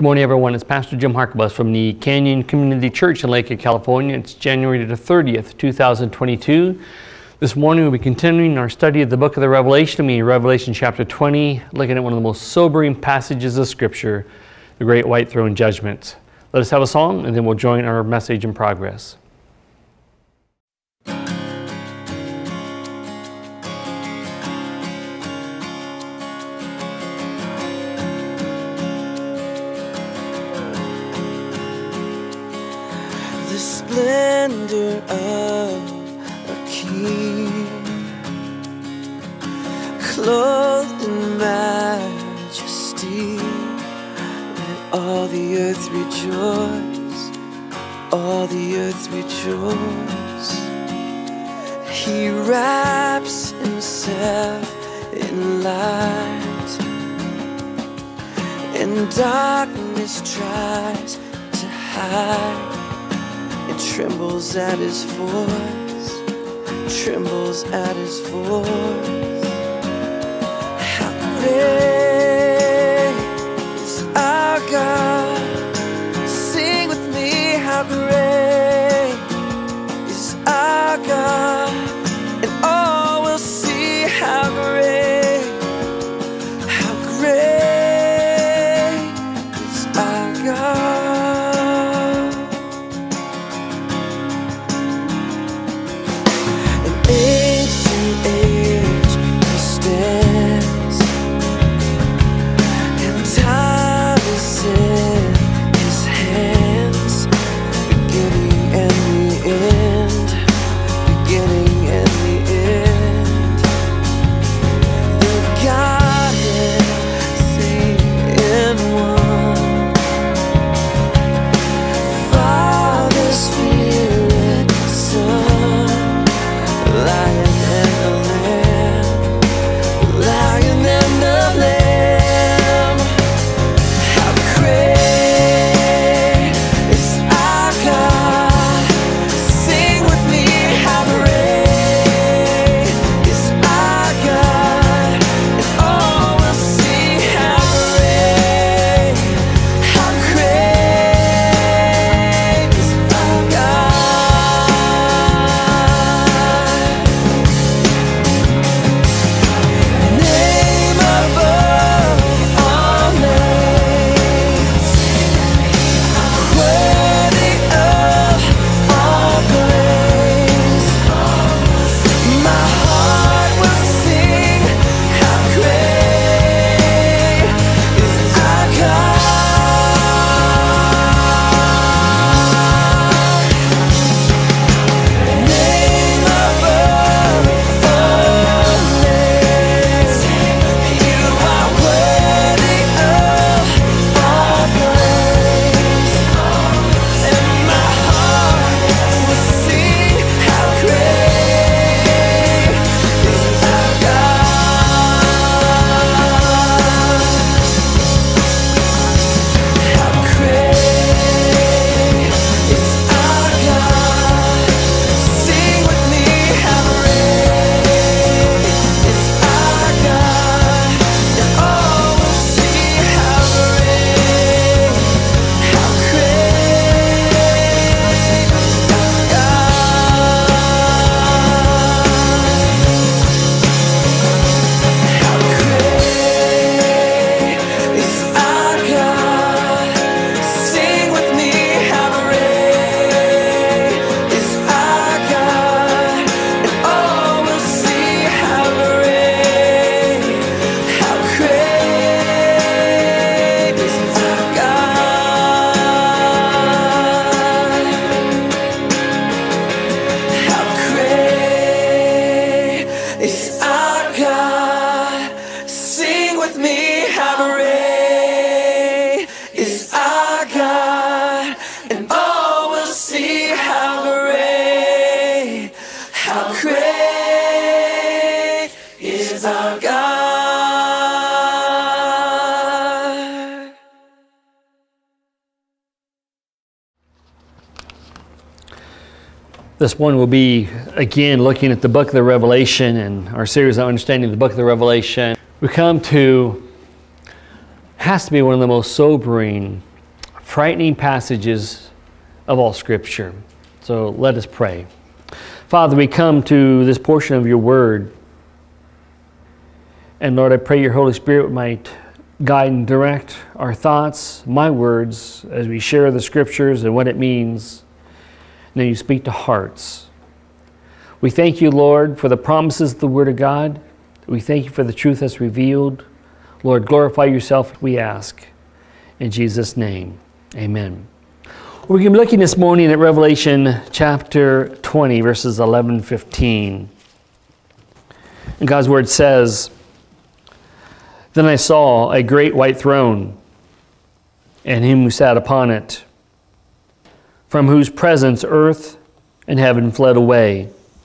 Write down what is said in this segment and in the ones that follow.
Good morning, everyone. It's Pastor Jim Harkabus from the Canyon Community Church in Lakewood, California. It's January the 30th, 2022. This morning we'll be continuing our study of the book of the Revelation. Revelation chapter 20, looking at one of the most sobering passages of Scripture, the Great White Throne Judgment. Let us have a song, and then we'll join our message in progress. Splendor of a king, clothed in majesty, let all the earth rejoice, all the earth rejoice. He wraps himself in light, and darkness tries to hide. It trembles at his voice, trembles at his voice. How great is our God? Sing with me, how great is our God? And all will see how great is our God. This one will be, again, looking at the book of the Revelation and our series on understanding the book of the Revelation. We come to, has to be one of the most sobering frightening passages of all Scripture. So let us pray. Father, we come to this portion of your word. And Lord, I pray your Holy Spirit might guide and direct our thoughts, my words, as we share the Scriptures and what it means. And then you speak to hearts. We thank you, Lord, for the promises of the Word of God. We thank you for the truth that's revealed. Lord, glorify yourself, we ask. In Jesus' name, amen. We're going to be looking this morning at Revelation chapter 20, verses 11 and 15. And God's Word says, "Then I saw a great white throne, and him who sat upon it, from whose presence earth and heaven fled away,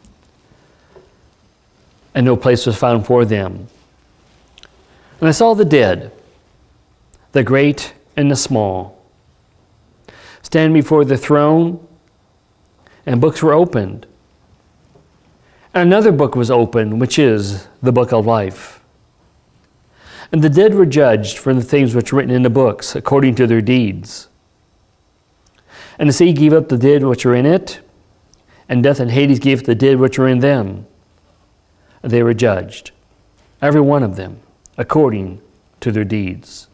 and no place was found for them. And I saw the dead, the great and the small, stand before the throne, and books were opened. And another book was opened, which is the book of life. And the dead were judged for the things which were written in the books, according to their deeds. And the sea gave up the dead which were in it, and death and Hades gave the dead which were in them. And they were judged, every one of them, according to their deeds.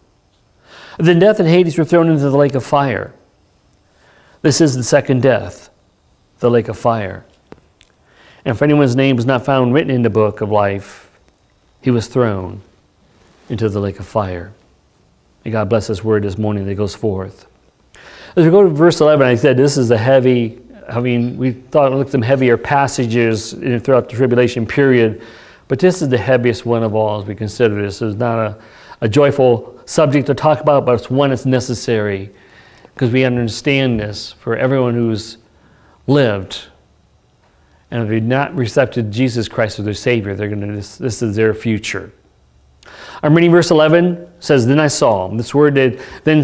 Then death and Hades were thrown into the lake of fire. This is the second death, the lake of fire. And if anyone's name was not found written in the book of life, he was thrown into the lake of fire." May God bless this word this morning that goes forth. As we go to verse 11, I said this is a heavy, we thought it looked at some heavier passages throughout the tribulation period, but this is the heaviest one of all as we consider this. It's not a joyful subject to talk about, but it's one that's necessary because we understand this for everyone who's lived and if they're not receptive to Jesus Christ as their Savior, they're going to this is their future. I'm reading verse 11. Says, "Then I saw." This word then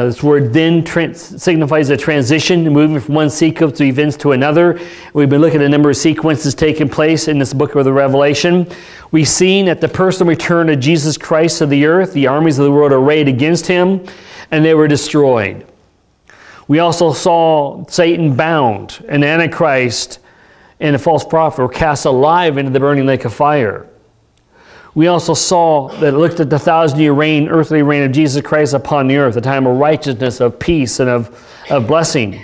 signifies a transition, moving from one sequence of events to another. We've been looking at a number of sequences taking place in this book of the Revelation. We've seen at the personal return of Jesus Christ to the earth, the armies of the world arrayed against him, and they were destroyed. We also saw Satan bound, and Antichrist and the false prophet were cast alive into the burning lake of fire. We also saw that it looked at the 1,000-year reign, earthly reign of Jesus Christ upon the earth, a time of righteousness, of peace, and of blessing.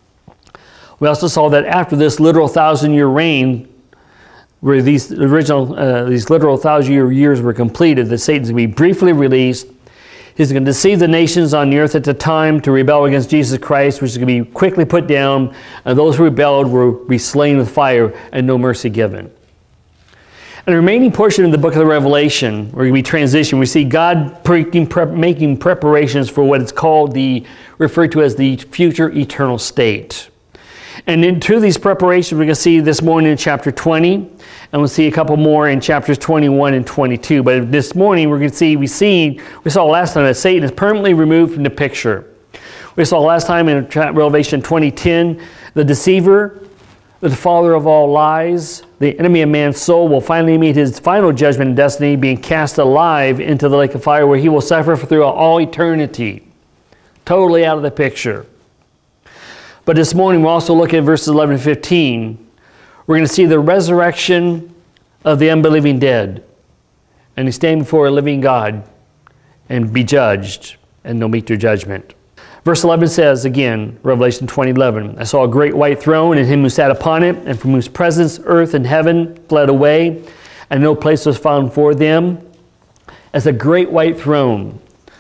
We also saw that after this literal 1,000-year reign, where these literal 1,000-year years were completed, that Satan's going to be briefly released. He's going to deceive the nations on the earth at the time to rebel against Jesus Christ, which is going to be quickly put down, and those who rebelled will be slain with fire and no mercy given. And the remaining portion of the book of the Revelation, where we transition, we see God making preparations for what is called referred to as the future eternal state. And into these preparations, we're going to see this morning in chapter 20, and we'll see a couple more in chapters 21 and 22. But this morning, we're going to see, we saw last time that Satan is permanently removed from the picture. We saw last time in Revelation 20:10, the deceiver, the father of all lies, the enemy of man's soul, will finally meet his final judgment and destiny, being cast alive into the lake of fire, where he will suffer throughout all eternity. Totally out of the picture. But this morning we'll also look at verses 11 and 15. We're going to see the resurrection of the unbelieving dead. And they stand before a living God and be judged, and they'll meet their judgment. Verse 11 says again, Revelation 20:11, "I saw a great white throne and him who sat upon it, and from whose presence earth and heaven fled away, and no place was found for them." As a great white throne.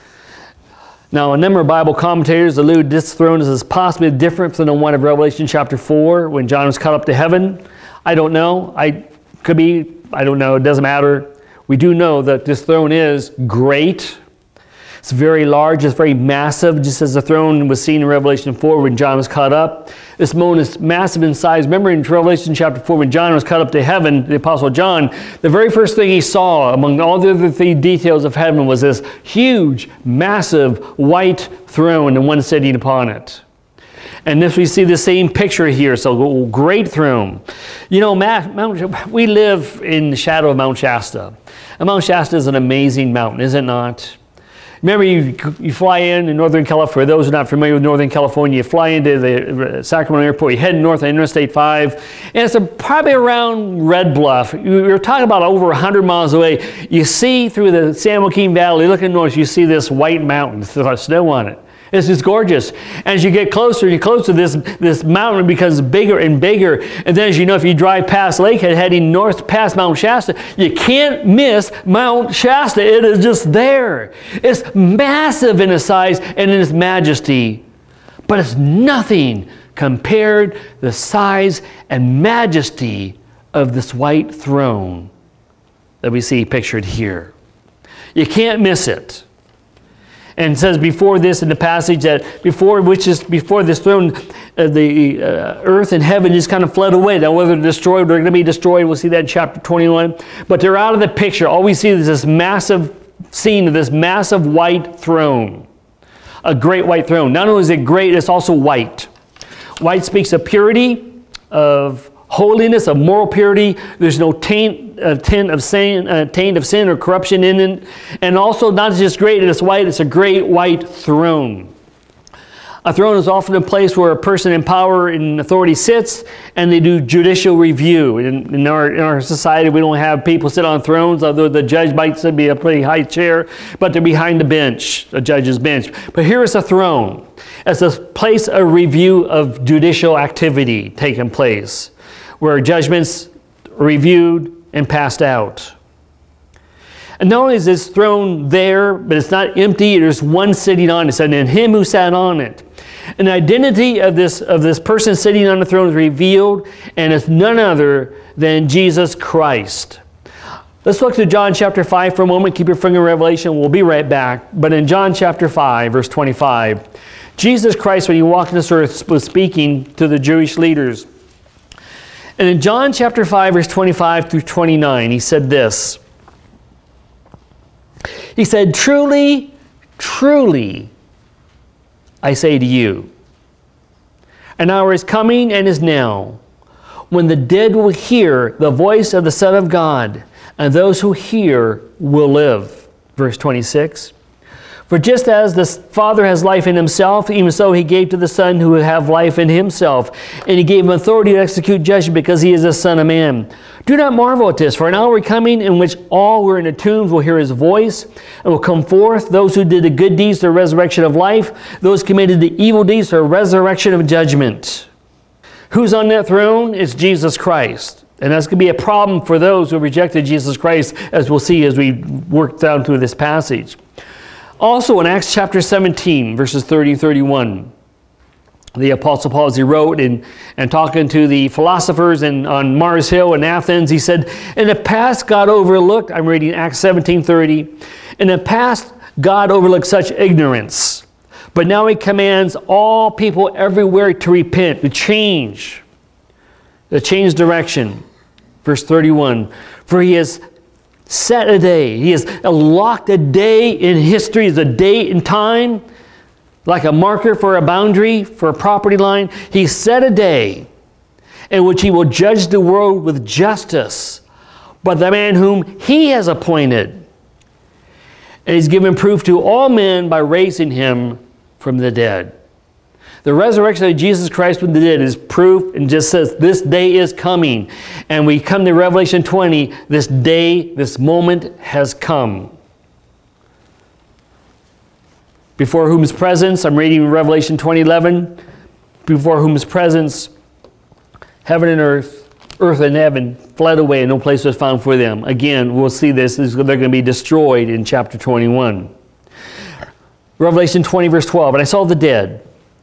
Now, a number of Bible commentators allude this throne is possibly different from the one of Revelation chapter 4 when John was caught up to heaven. I don't know. I don't know. It doesn't matter. We do know that this throne is great. It's very large. It's very massive, just as the throne was seen in Revelation 4 when John was caught up. This throne is massive in size. Remember in Revelation chapter 4 when John was caught up to heaven, the Apostle John, the very first thing he saw among all the other details of heaven was this huge, massive, white throne and one sitting upon it. And this, we see the same picture here. So great throne. You know, we live in the shadow of Mount Shasta. And Mount Shasta is an amazing mountain, is it not? Remember, you fly in Northern California. For those who are not familiar with Northern California, you fly into the Sacramento airport, you head north on Interstate 5, and it's probably around Red Bluff. You're talking about over 100 miles away. You see through the San Joaquin Valley, looking north, you see this white mountain with snow on it. It's just gorgeous. As you get closer and closer, this mountain becomes bigger and bigger. And then, as you know, if you drive past Lakehead heading north past Mount Shasta, you can't miss Mount Shasta. It is just there. It's massive in its size and in its majesty, but it's nothing compared to the size and majesty of this white throne that we see pictured here. You can't miss it. And it says before this in the passage that before this throne, the earth and heaven just kind of fled away. Now whether they're destroyed, they're going to be destroyed. We'll see that in chapter 21. But they're out of the picture. All we see is this massive scene of this massive white throne. A great white throne. Not only is it great, it's also white. White speaks of purity, of holiness, of moral purity. There's no taint of sin or corruption in it. And also, not just great, it's white, it's a great white throne. A throne is often a place where a person in power and authority sits, and they do judicial review. In our society, we don't have people sit on thrones, although the judge might be a pretty high chair, but they're behind the bench, a judge's bench. But here is a throne. It's a place of review of judicial activity taking place, where judgments are reviewed and passed out. And not only is this throne there, but it's not empty. There's one sitting on it. It said, "And him who sat on it." And the identity of this person sitting on the throne is revealed, and it's none other than Jesus Christ. Let's look to John chapter 5 for a moment. Keep your finger in Revelation. We'll be right back. But in John chapter 5, verse 25, Jesus Christ, when he walked this earth, was speaking to the Jewish leaders. And in John chapter 5, verse 25 through 29, he said this. He said, "Truly, truly, I say to you, an hour is coming and is now, when the dead will hear the voice of the Son of God, and those who hear will live." Verse 26. "For just as the Father has life in himself, even so he gave to the Son who would have life in himself. And he gave him authority to execute judgment because he is the Son of Man. Do not marvel at this, for an hour is coming in which all who are in the tombs will hear his voice and will come forth. Those who did the good deeds, the resurrection of life. Those committed the evil deeds, the resurrection of judgment." Who's on that throne? It's Jesus Christ. And that's going to be a problem for those who rejected Jesus Christ, as we'll see as we work down through this passage. Also in Acts chapter 17, verses 30 and 31, the Apostle Paul, as he wrote and talking to the philosophers on Mars Hill in Athens, he said, "In the past God overlooked," I'm reading Acts 17:30, "in the past God overlooked such ignorance, but now he commands all people everywhere to repent," to change direction. Verse 31, "For he has set a day." He has locked a day in history, as a date and time, like a marker for a boundary, for a property line. He set a day in which he will judge the world with justice by the man whom he has appointed. And he's given proof to all men by raising him from the dead. The resurrection of Jesus Christ from the dead is proof, and just says this day is coming. And we come to Revelation 20, this day, this moment has come. Before whose presence, I'm reading Revelation 20:11, before whose presence heaven and earth and heaven fled away, and no place was found for them. Again, we'll see this, they're going to be destroyed in chapter 21. Revelation 20, verse 12, "And I saw the dead,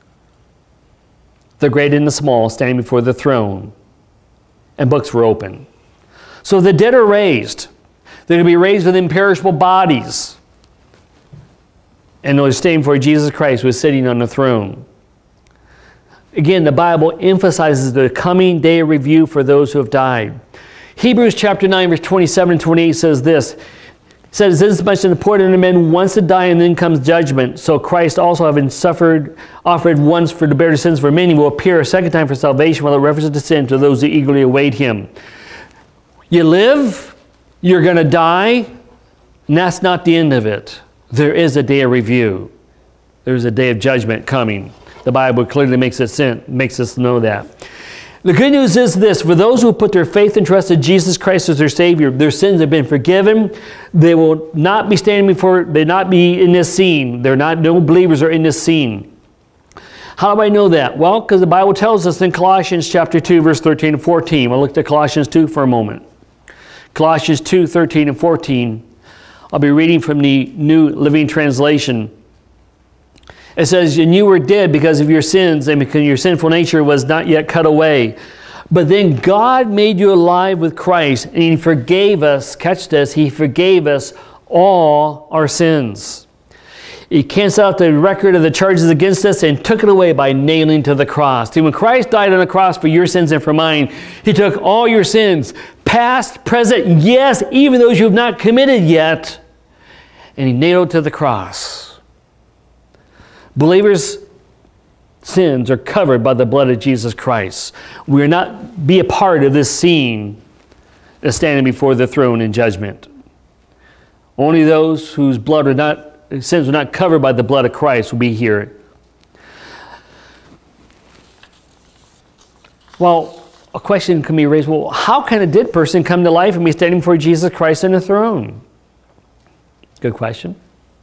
the great and the small, standing before the throne, and books were open." So the dead are raised. They're going to be raised with imperishable bodies. And they're standing before Jesus Christ, who is sitting on the throne. Again, the Bible emphasizes the coming day of review for those who have died. Hebrews chapter 9, verse 27 and 28 says this. It says, "This is much important to men once to die, and then comes judgment. So Christ also, having offered once to bear the sins for many, will appear a second time for salvation, without reference to sin, to those who eagerly await him." You live, you're going to die, and that's not the end of it. there is a day of review. There's a day of judgment coming. The Bible clearly makes us know that. The good news is this: for those who put their faith and trust in Jesus Christ as their Savior, their sins have been forgiven. They will not be standing before, they not be in this scene. No believers are in this scene. How do I know that? Well, because the Bible tells us in Colossians chapter 2, verse 13 and 14. We'll look at Colossians 2 for a moment. Colossians 2, 13 and 14. I'll be reading from the New Living Translation. It says, and you were dead because of your sins, and because your sinful nature was not yet cut away. But then God made you alive with Christ, and He forgave us, catch this, He forgave us all our sins. He canceled out the record of the charges against us and took it away by nailing to the cross. See, when Christ died on the cross for your sins and for mine, He took all your sins, past, present, yes, even those you have not committed yet, and He nailed to the cross. Believers' sins are covered by the blood of Jesus Christ. We are not be a part of this scene of standing before the throne in judgment. Only those whose sins are not covered by the blood of Christ will be here. Well, a question can be raised, well, how can a dead person come to life and be standing before Jesus Christ on the throne? Good question.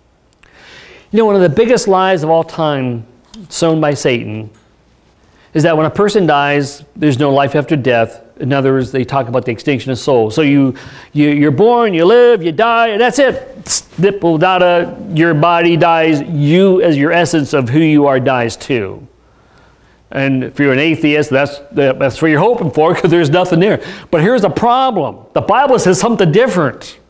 You know, one of the biggest lies of all time sown by Satan is that when a person dies, there's no life after death. In other words, they talk about the extinction of souls. So you're born, you live, you die, and that's it. Snipple, dada, your body dies. You, as your essence of who you are, dies too. And if you're an atheist, that's what you're hoping for, because there's nothing there. But here's the problem. The Bible says something different.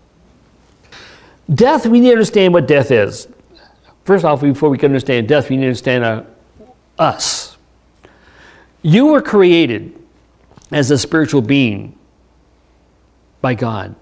Death, we need to understand what death is. First off, before we can understand death, we need to understand us. You were created as a spiritual being by God.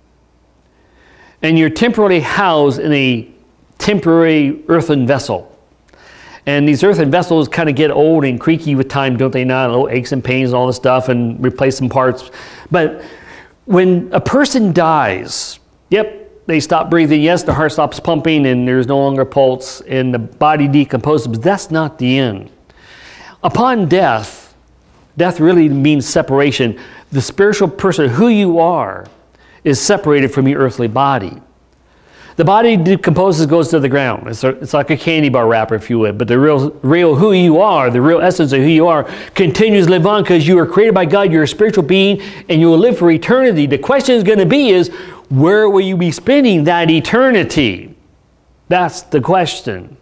And you're temporarily housed in a temporary earthen vessel. And these earthen vessels kind of get old and creaky with time, don't they not? Little aches and pains and all this stuff, and replace some parts. But when a person dies, yep, they stop breathing. Yes, the heart stops pumping and there's no longer pulse and the body decomposes, but that's not the end. Upon death, death really means separation. The spiritual person, who you are, is separated from your earthly body. The body decomposes, goes to the ground. It's like a candy bar wrapper, if you would. But the real who you are, the real essence of who you are, continues to live on because you were created by God. You're a spiritual being and you will live for eternity. The question is going to be is, where will you be spending that eternity? That's the question.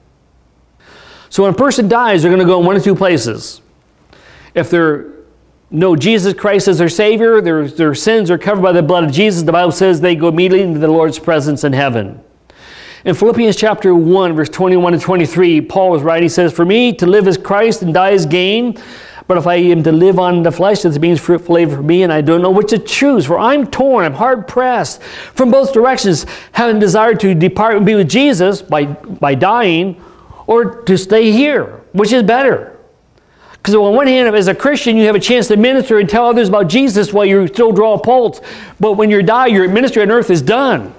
So when a person dies, they're going to go in one of two places. If they know Jesus Christ as their Savior, their sins are covered by the blood of Jesus, the Bible says they go immediately into the Lord's presence in heaven. In Philippians chapter 1, verse 21 and 23, Paul was writing, he says, for me to live is Christ and die is gain. But if I am to live on the flesh, this means fruitful labor for me, and I don't know which to choose. For I'm torn, I'm hard-pressed from both directions, having desired to depart and be with Jesus by dying, or to stay here, which is better. Because on one hand, as a Christian, you have a chance to minister and tell others about Jesus while you still draw a pulse. But when you die, your ministry on earth is done.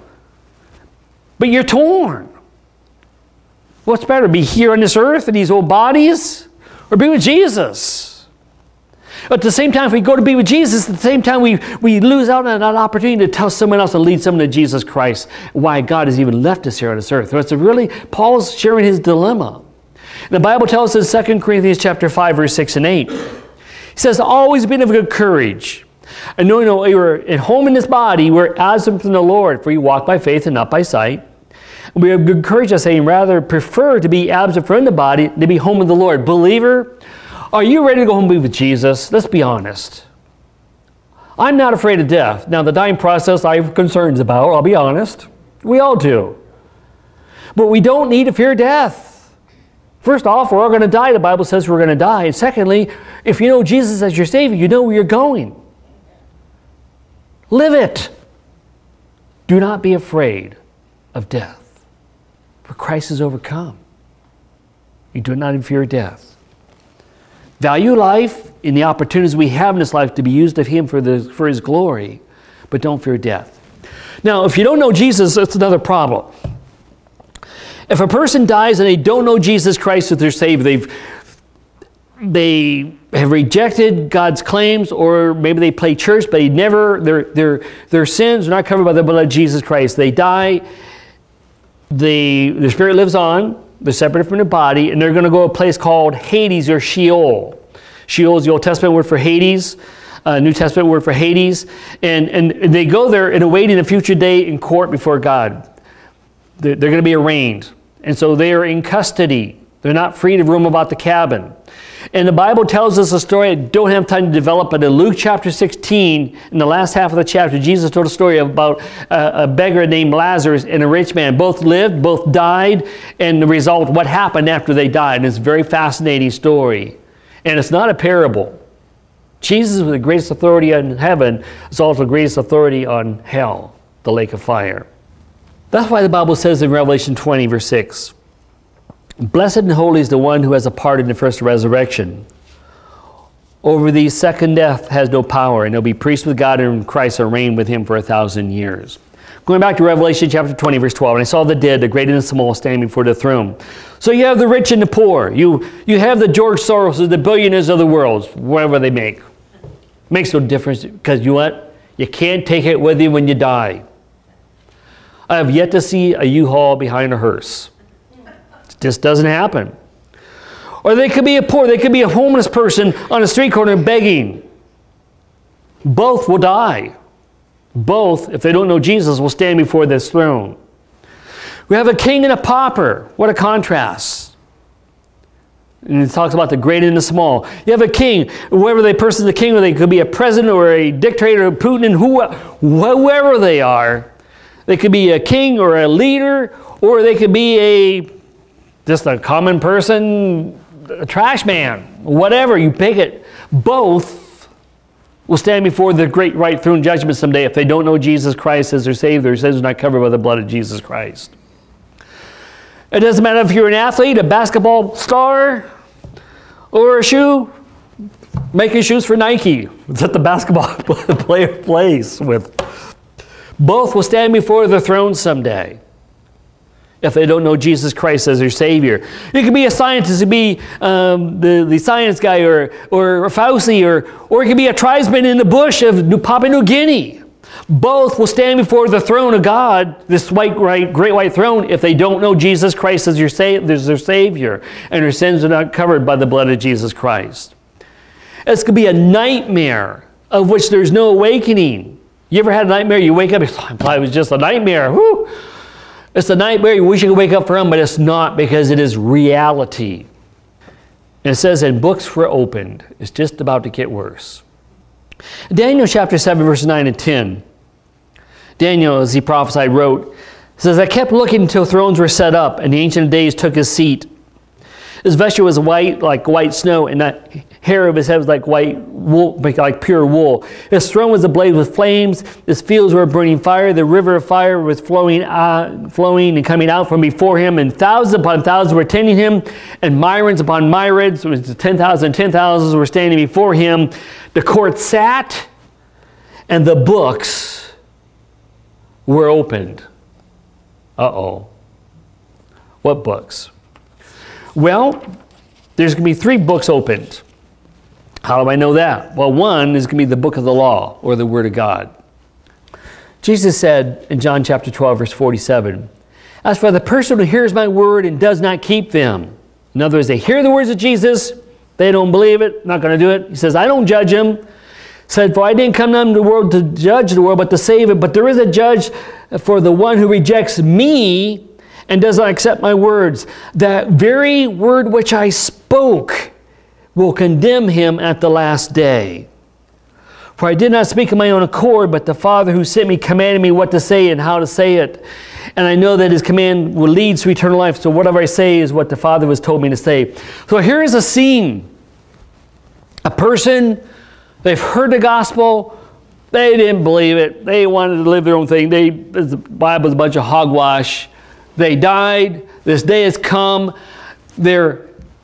But you're torn. What's better, be here on this earth in these old bodies, or be with Jesus? At the same time, if we go to be with Jesus, at the same time we lose out on that opportunity to tell someone else and lead someone to Jesus Christ, why God has even left us here on this earth. So it's really, Paul's sharing his dilemma. The Bible tells us in 2 Corinthians chapter 5, verse 6 and 8. He says, always be of good courage. And knowing that we were at home in this body, we're absent from the Lord, for you walk by faith and not by sight. And we have good courage, I say, rather prefer to be absent from the body than to be home with the Lord. Believer, are you ready to go home and be with Jesus? Let's be honest. I'm not afraid of death. Now, the dying process I have concerns about, I'll be honest. We all do. But we don't need to fear death. First off, we're all going to die. The Bible says we're going to die. And secondly, if you know Jesus as your Savior, you know where you're going. Live it. Do not be afraid of death, for Christ has overcome. You do not fear death. Value life in the opportunities we have in this life to be used of Him for His glory, but don't fear death. Now, if you don't know Jesus, that's another problem. If a person dies and they don't know Jesus Christ as their Savior, they have rejected God's claims, or maybe they play church, but their sins are not covered by the blood of Jesus Christ. They die, their spirit lives on, they're separated from their body, and they're going to go to a place called Hades or Sheol. Sheol is the Old Testament word for Hades, New Testament word for Hades, and they go there and awaiting a future day in court before God. They're going to be arraigned, and so they are in custody. They're not free to roam about the cabin. And the Bible tells us a story I don't have time to develop, but in Luke chapter 16, in the last half of the chapter, Jesus told a story about a beggar named Lazarus and a rich man. Both lived, both died, and the result, what happened after they died. And it's a very fascinating story. And it's not a parable. Jesus was the greatest authority in heaven, is also the greatest authority on hell, the lake of fire. That's why the Bible says in Revelation 20, verse 6, "Blessed and holy is the one who has a part in the first resurrection. Over these second death has no power, and they'll be priests with God and Christ will reign with him for 1,000 years." Going back to Revelation chapter 20, verse 12, "And I saw the dead, the great and the small, standing before the throne." So you have the rich and the poor. You have the George Soroses, the billionaires of the world, whatever they make. Makes no difference, because you know what? You can't take it with you when you die. I have yet to see a U-Haul behind a hearse. It just doesn't happen. Or they could be a poor, they could be a homeless person on a street corner begging. Both will die. Both, if they don't know Jesus, will stand before this throne. We have a king and a pauper. What a contrast. And it talks about the great and the small. You have a king, whoever the person is the king, or they could be a president or a dictator, or Putin, and whoever they are. They could be a king or a leader, or they could be just a common person, a trash man, whatever, you pick it. Both will stand before the great white throne judgment someday if they don't know Jesus Christ as their Savior. Their sins are not covered by the blood of Jesus Christ. It doesn't matter if you're an athlete, a basketball star, or a shoe, making shoes for Nike that the basketball player plays with. Both will stand before the throne someday if they don't know Jesus Christ as their Savior. You could be a scientist, you could be the science guy, or Fauci, or it could be a tribesman in the bush of Papua New Guinea. Both will stand before the throne of God, this great white throne, if they don't know Jesus Christ as their Savior, and their sins are not covered by the blood of Jesus Christ. This could be a nightmare of which there's no awakening. You ever had a nightmare? You wake up, it was just a nightmare. Whew. It's a nightmare you wish you could wake up from, but it's not, because it is reality. And it says, and books were opened. It's just about to get worse. Daniel chapter 7, verses 9 and 10. Daniel, as he prophesied, wrote, says, "I kept looking until thrones were set up, and the Ancient of Days took his seat. His vesture was white like white snow, and the hair of his head was like white wool, like pure wool. His throne was ablaze with flames. His fields were burning fire. The river of fire was flowing and coming out from before him, and thousands upon thousands were attending him, and myriads upon myriads, 10,000 10,000s were standing before him. The court sat, and the books were opened." Uh-oh. What books? Well, there's going to be 3 books opened. How do I know that? Well, one is going to be the book of the law, or the Word of God. Jesus said in John chapter 12, verse 47, "As for the person who hears my word and does not keep them," in other words, they hear the words of Jesus, they don't believe it, not going to do it. He says, "I don't judge them." Said, "For I didn't come into the world to judge the world, but to save it. But there is a judge for the one who rejects me and does not accept my words. That very word which I spoke will condemn him at the last day. For I did not speak of my own accord, but the Father who sent me commanded me what to say and how to say it. And I know that his command will lead to eternal life. So whatever I say is what the Father has told me to say." So here is a scene. A person, they've heard the gospel, they didn't believe it, they wanted to live their own thing, the Bible is a bunch of hogwash, they died, this day has come, they're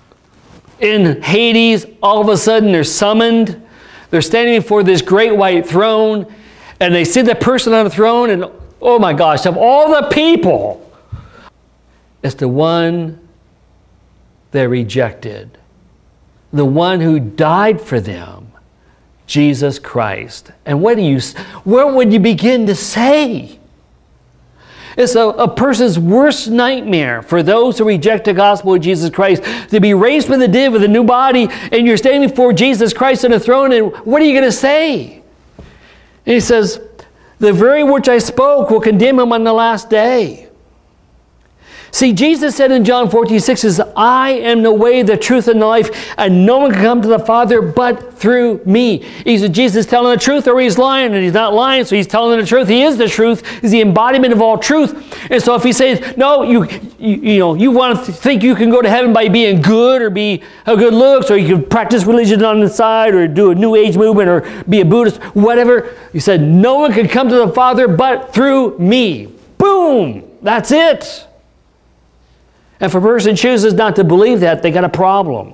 in Hades, all of a sudden they're summoned, they're standing before this great white throne, and they see the person on the throne, and oh my gosh, of all the people, It's the one they rejected. The one who died for them, Jesus Christ. And what would you begin to say? It's a person's worst nightmare for those who reject the gospel of Jesus Christ, to be raised from the dead with a new body, and you're standing before Jesus Christ on the throne, and what are you going to say? And he says, the very words I spoke will condemn him on the last day. See, Jesus said in John 14:6, says, I am the way, the truth, and the life, and no one can come to the Father but through me. He said, Jesus is telling the truth, or he's lying, and he's not lying, so he's telling the truth. He is the truth. He's the embodiment of all truth. And so if he says, no, you want to think you can go to heaven by being good, or have good looks, or you can practice religion on the side, or do a New Age movement, or be a Buddhist, whatever. He said, no one can come to the Father but through me. Boom! That's it. And if a person chooses not to believe that, they got a problem.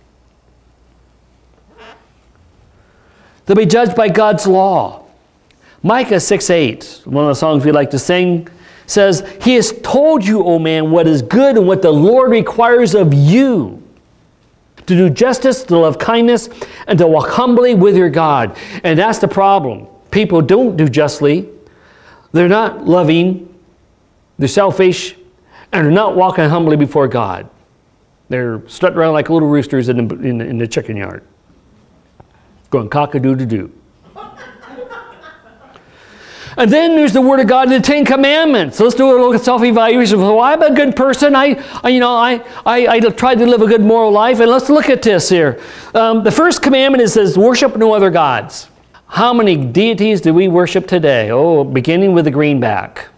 They'll be judged by God's law. Micah 6:8, one of the songs we like to sing, says, He has told you, O man, what is good and what the Lord requires of you, to do justice, to love kindness, and to walk humbly with your God. And that's the problem. People don't do justly. They're not loving. They're selfish. And they're not walking humbly before God. They're strutting around like little roosters in the chicken yard, going cock-a-doo-doo-doo. And then there's the Word of God in the Ten Commandments. So let's do a little self-evaluation. Well, I'm a good person. I tried to live a good moral life. And let's look at this here. The first commandment is, says, worship no other gods. How many deities do we worship today? Oh, beginning with the greenback,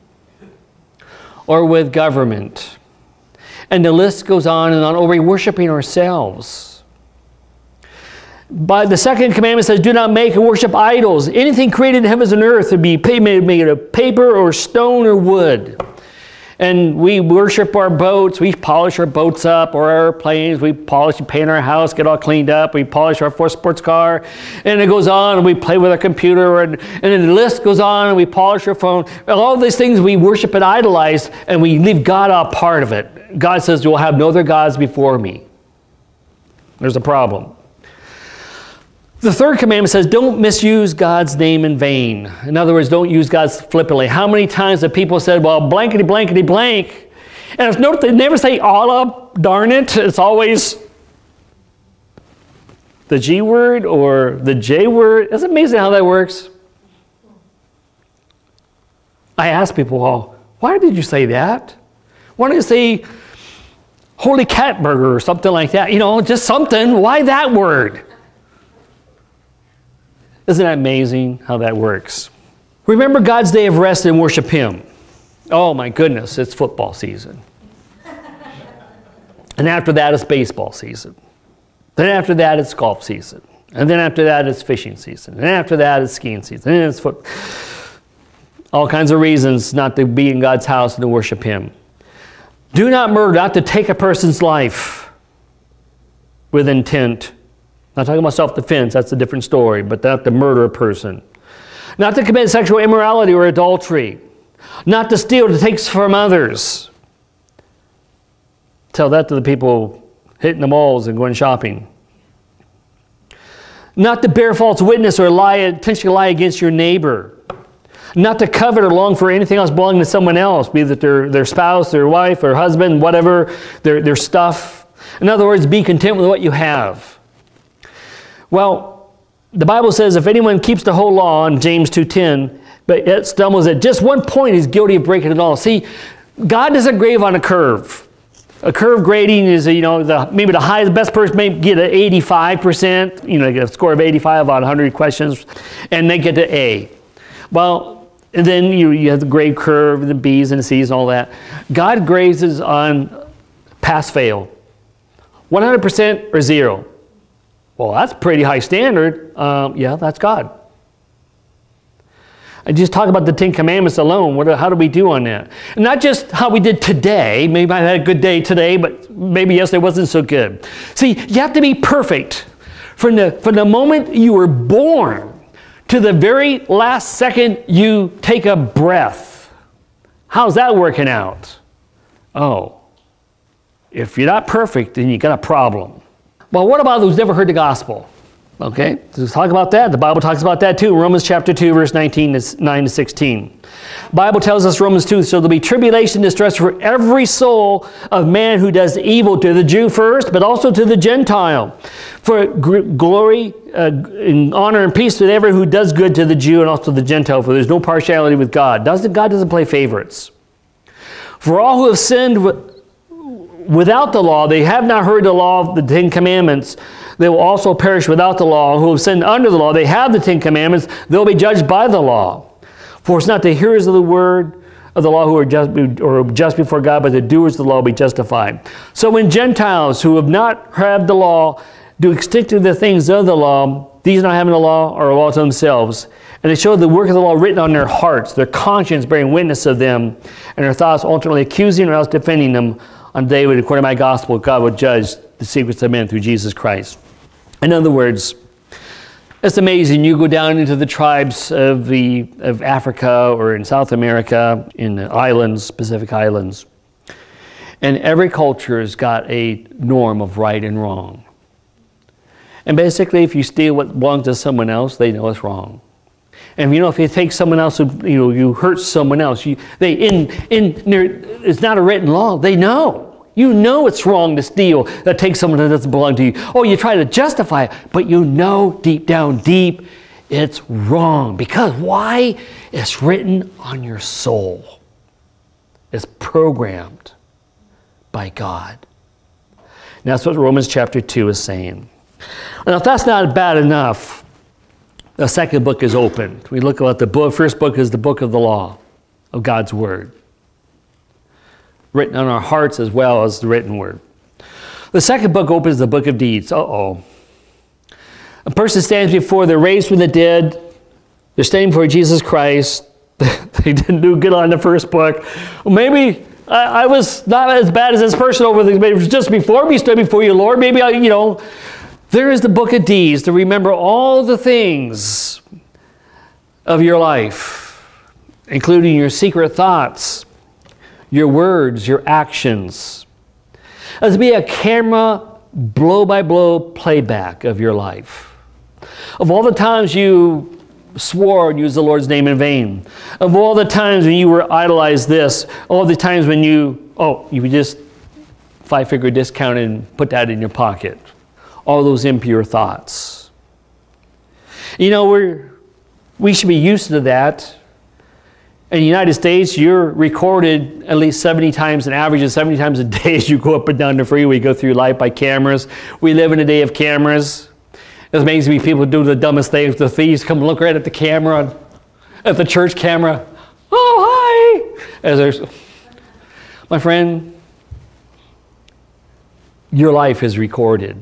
or with government. And the list goes on and on. Or we're worshiping ourselves. But the second commandment says, do not make and worship idols. Anything created in heavens and earth would be made of paper or stone or wood. And we worship our boats. We polish our boats up, or our airplanes. We polish and paint our house, get all cleaned up. We polish our Ford sports car. And it goes on, and we play with our computer. And then the list goes on, and we polish our phone. And all these things we worship and idolize, and we leave God out part of it. God says, you will have no other gods before me. There's a problem. The third commandment says, don't misuse God's name in vain. In other words, don't use God flippantly. How many times have people said, well, blankety, blankety, blank. And note they never say Allah, darn it. It's always the G word or the J word. It's amazing how that works. I ask people, well, why did you say that? Why don't you say holy cat burger or something like that? Just something. Why that word? Isn't that amazing how that works? Remember God's day of rest and worship Him. Oh my goodness, it's football season. And after that, it's baseball season. Then after that, it's golf season. And then after that, it's fishing season. And after that, it's skiing season. And then it's all kinds of reasons not to be in God's house and to worship Him. Do not murder, not to take a person's life with intent. Not talking about self-defense, that's a different story, but not to murder a person. Not to commit sexual immorality or adultery. Not to steal, to take from others. Tell that to the people hitting the malls and going shopping. Not to bear false witness or intentionally lie against your neighbor. Not to covet or long for anything else belonging to someone else, be that their spouse, their wife, or husband, whatever, their stuff. In other words, be content with what you have. Well, the Bible says if anyone keeps the whole law in James 2:10, but yet stumbles at just one point, he's guilty of breaking it all. See, God doesn't grade on a curve. A curve grading is, maybe the best person may get an 85%, get a score of 85 out of 100 questions, and they get to A. Well, and then you have the grade curve, the B's and the C's and all that. God grades is on pass-fail, 100% or 0. Well, that's a pretty high standard. Yeah, that's God. I just talk about the Ten Commandments alone. How do we do on that? And not just how we did today. Maybe I had a good day today, but maybe yesterday wasn't so good. See, you have to be perfect from the moment you were born to the very last second you take a breath. How's that working out? Oh, if you're not perfect, then you got a problem. Well, what about those who've never heard the gospel? Okay, let's talk about that. The Bible talks about that too. Romans chapter 2, verse 9 to 16. The Bible tells us, Romans 2, so there'll be tribulation and distress for every soul of man who does evil, to the Jew first, but also to the Gentile. For glory, and honor and peace to everyone who does good, to the Jew and also the Gentile, for there's no partiality with God. God doesn't play favorites. For all who have sinned without the law, they have not heard the law of the Ten Commandments, they will also perish without the law. Who have sinned under the law, they have the Ten Commandments, they'll be judged by the law. For it's not the hearers of the word of the law who are just before God, but the doers of the law will be justified. So when Gentiles who have not had the law do instinctively the things of the law, these not having the law are a law to themselves. And they show the work of the law written on their hearts, their conscience bearing witness of them, and their thoughts ultimately accusing or else defending them. On the day when, according to my gospel, God will judge the secrets of men through Jesus Christ. In other words, it's amazing. You go down into the tribes of Africa or in South America, in the islands, Pacific Islands, and every culture has got a norm of right and wrong. And basically, if you steal what belongs to someone else, they know it's wrong. And if you take someone else, you hurt someone else, it's not a written law. They know. You know it's wrong to steal, to take someone that doesn't belong to you. Oh, you try to justify it, but you know deep down, it's wrong. Because why? It's written on your soul. It's programmed by God. And that's what Romans chapter 2 is saying. And if that's not bad enough, the second book is opened. We look at the first book is the book of the law of God's word, written on our hearts as well as the written word. The second book opens the book of deeds. A person stands before, they're raised from the dead, they're standing before Jesus Christ. They didn't do good on the first book. Well, maybe I was not as bad as this person over there, but it was just before we stood before you, Lord. Maybe there is the book of deeds to remember all the things of your life, including your secret thoughts, your words, your actions. As to be a camera, blow-by-blow playback of your life. Of all the times you swore and used the Lord's name in vain. Of all the times when you were idolized this. All the times when you just 5-figure discount and put that in your pocket. All those impure thoughts. We should be used to that. In the United States, you're recorded at least 70 times, an average of 70 times a day as you go up and down the freeway, go through life by cameras. We live in a day of cameras. It's amazing to me, people do the dumbest things. The thieves come look right at the camera, at the church camera. Oh, hi! My friend, your life is recorded.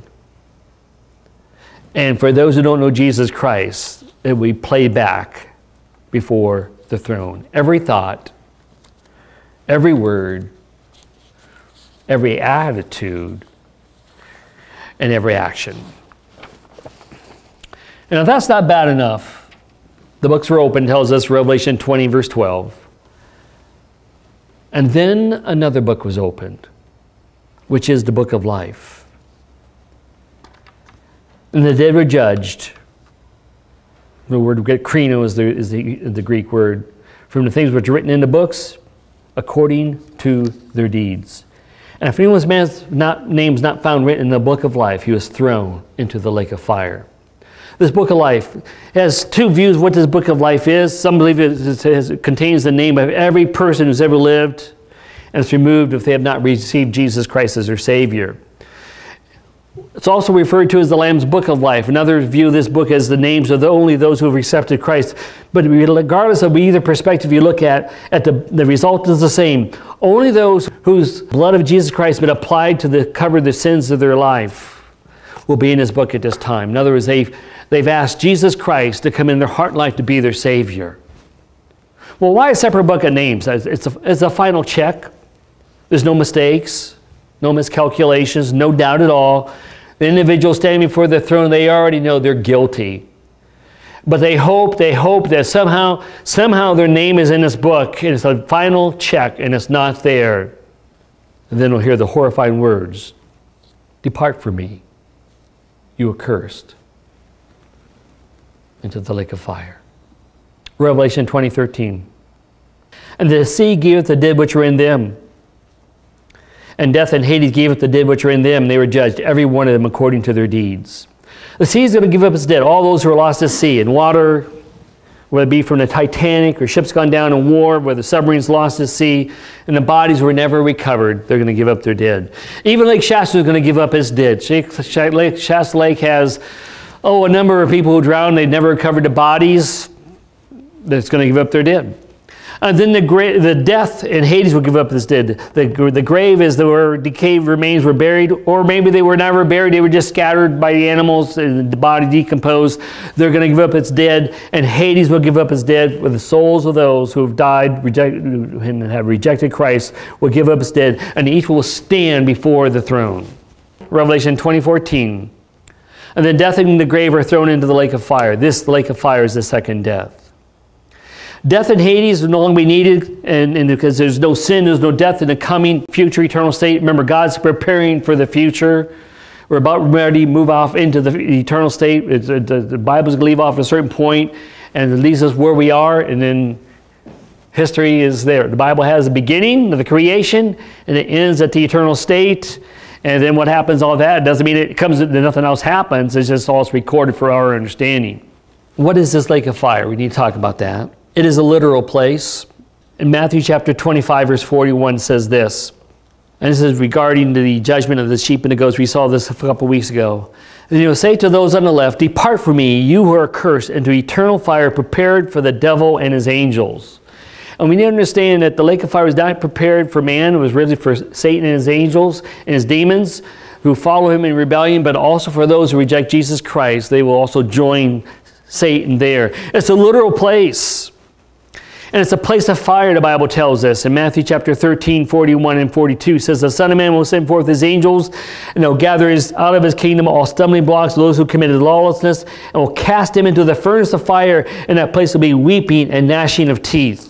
And for those who don't know Jesus Christ, it will be played back before the throne. Every thought, every word, every attitude, and every action. And if that's not bad enough, the books were open, tells us Revelation 20, verse 12. And then another book was opened, which is the book of life. And the dead were judged. The word krino is the Greek word. From the things which are written in the books, according to their deeds. And if anyone's name's not found written in the book of life, he was thrown into the lake of fire. This book of life has two views of what this book of life is. Some believe it contains the name of every person who's ever lived, and it's removed if they have not received Jesus Christ as their Savior. It's also referred to as the Lamb's Book of Life. Another view of this book as the names of only those who have accepted Christ. But regardless of either perspective you look at the result is the same. Only those whose blood of Jesus Christ has been applied to cover the sins of their life will be in this book at this time. In other words, they've asked Jesus Christ to come in their heart and life to be their Savior. Well, why a separate book of names? It's a final check. There's no mistakes, no miscalculations, no doubt at all. The individual standing before the throne, they already know they're guilty. But they hope that somehow their name is in this book, and it's a final check, and it's not there. And then we'll hear the horrifying words, "Depart from me, you accursed," into the lake of fire. Revelation 20:13. "And the sea giveth the dead which were in them, and death and Hades gave up the dead which were in them, and they were judged, every one of them according to their deeds." The sea is going to give up its dead, all those who are lost at sea, in water, whether it be from the Titanic or ships gone down in war, where the submarines lost at sea, and the bodies were never recovered, they're going to give up their dead. Even Lake Shasta is going to give up its dead. Shasta Lake has, a number of people who drowned, they've never recovered the bodies, that's going to give up their dead. And then the death and Hades will give up this dead. The grave is where decayed remains were buried, or maybe they were never buried, they were just scattered by the animals, and the body decomposed. They're going to give up its dead, and Hades will give up its dead, with the souls of those who have died and have rejected Christ will give up its dead, and each will stand before the throne. Revelation 20:14. "And then death and the grave are thrown into the lake of fire." This lake of fire is the second death. Death and Hades will no longer be needed, and because there's no sin, there's no death in the coming future eternal state. Remember, God's preparing for the future. We're about ready to move off into the eternal state. The Bible's going to leave off at a certain point, and it leaves us where we are, and then history is there. The Bible has the beginning of the creation, and it ends at the eternal state. And then what happens, all that, doesn't mean it comes that nothing else happens. It's just all recorded for our understanding. What is this lake of fire? We need to talk about that. It is a literal place. In Matthew chapter 25, verse 41 says this, and this is regarding the judgment of the sheep and the goats. We saw this a couple weeks ago. "And he will say to those on the left, Depart from me, you who are cursed, into eternal fire prepared for the devil and his angels." And we need to understand that the lake of fire was not prepared for man. It was really for Satan and his angels and his demons who follow him in rebellion, but also for those who reject Jesus Christ. They will also join Satan there. It's a literal place. And it's a place of fire, the Bible tells us. In Matthew chapter 13, 41 and 42 says, "The Son of Man will send forth his angels, and they'll gather out of his kingdom all stumbling blocks of those who committed lawlessness, and will cast him into the furnace of fire, and that place will be weeping and gnashing of teeth."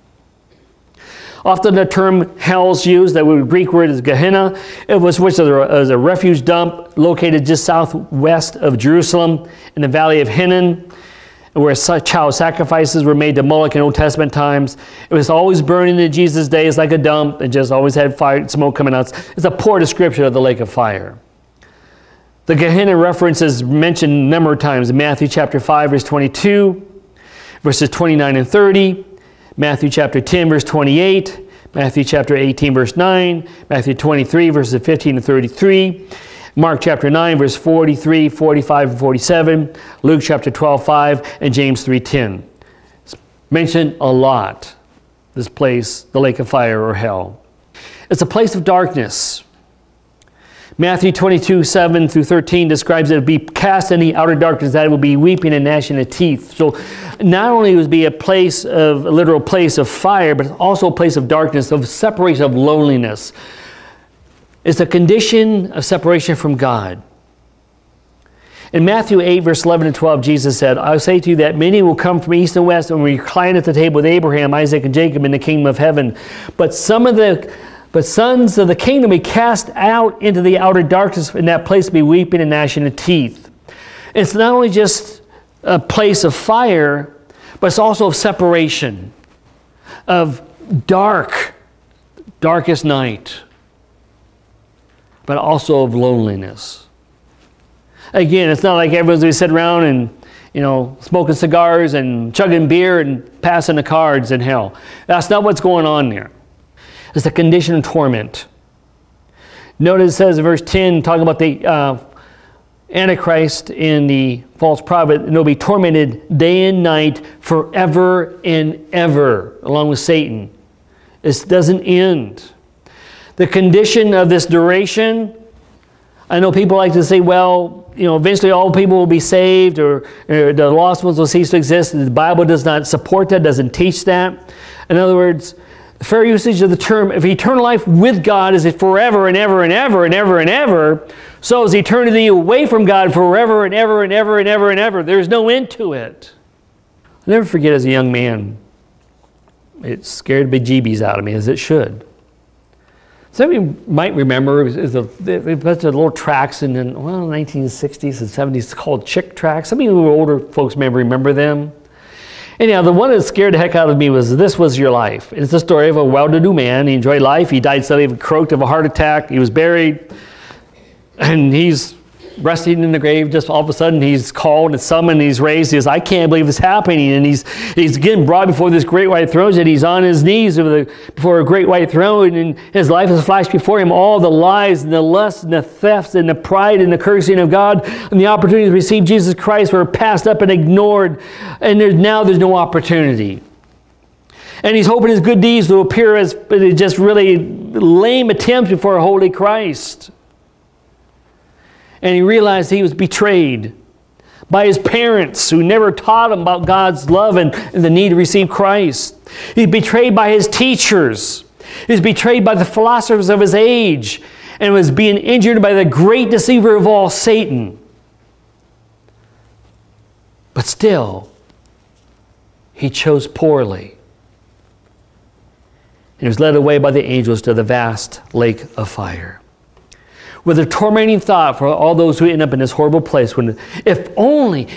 Often the term hell is used. That Greek word is Gehenna, which is a refuge dump located just southwest of Jerusalem in the valley of Hinnom, where child sacrifices were made to Moloch in Old Testament times. It was always burning in Jesus' days like a dump. It just always had fire, smoke coming out. It's a poor description of the lake of fire. The Gehenna reference is mentioned a number of times in Matthew chapter 5, verse 22, verses 29 and 30, Matthew chapter 10, verse 28, Matthew chapter 18, verse 9, Matthew 23, verses 15 and 33, Mark chapter 9, verse 43, 45, and 47, Luke chapter 12, 5, and James 3:10. It's mentioned a lot, this place, the lake of fire or hell. It's a place of darkness. Matthew 22, 7 through 13 describes it to be cast in the outer darkness, that it will be weeping and gnashing of teeth. So not only would it be a literal place of fire, but also a place of darkness, of separation, of loneliness. It's a condition of separation from God. In Matthew 8, verse 11 and 12, Jesus said, "I say to you that many will come from east and west and recline at the table with Abraham, Isaac, and Jacob in the kingdom of heaven. But sons of the kingdom be cast out into the outer darkness, and that place be weeping and gnashing of teeth." It's not only just a place of fire, but it's also of separation, of darkest night, but also of loneliness. Again, it's not like everyone's going to sit around and, smoking cigars and chugging beer and passing the cards in hell. That's not what's going on there. It's a condition of torment. Notice it says in verse 10, talking about the Antichrist and the false prophet, and they'll be tormented day and night forever and ever, along with Satan. This doesn't end. The condition of this duration, I know people like to say, well, eventually all people will be saved, or the lost ones will cease to exist. The Bible does not support that, doesn't teach that. In other words, the fair usage of the term, if eternal life with God is forever and ever and ever and ever and ever, so is eternity away from God forever and ever and ever and ever and ever. There's no end to it. I'll never forget, as a young man, it scared bejeebies out of me, as it should. Some of you might remember, they put the little tracks in the 1960s and 70s called Chick tracks. Some of you older folks may remember them. Anyhow, the one that scared the heck out of me was This Was Your Life. It's the story of a well-to-do man. He enjoyed life. He died suddenly, croaked of a heart attack. He was buried, and he's resting in the grave. Just all of a sudden, he's called and summoned. He's raised. He says, I can't believe this is happening. And he's getting brought before this great white throne, and he's on his knees before a great white throne, and his life has flashed before him. All the lies and the lusts and the thefts and the pride and the cursing of God and the opportunity to receive Jesus Christ were passed up and ignored. And now there's no opportunity. And he's hoping his good deeds will appear as just really lame attempts before a holy Christ. And he realized he was betrayed by his parents who never taught him about God's love and the need to receive Christ. He's betrayed by his teachers. He's betrayed by the philosophers of his age and was being injured by the great deceiver of all, Satan. But still, he chose poorly. He was led away by the angels to the vast lake of fire. With a tormenting thought for all those who end up in this horrible place. When, if only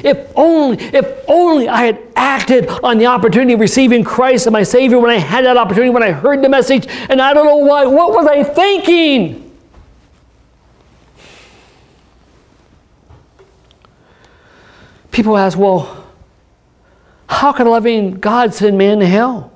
I had acted on the opportunity of receiving Christ as my Savior when I had that opportunity, when I heard the message, and I don't know why. What was I thinking? People ask, well, how can a loving God send man to hell?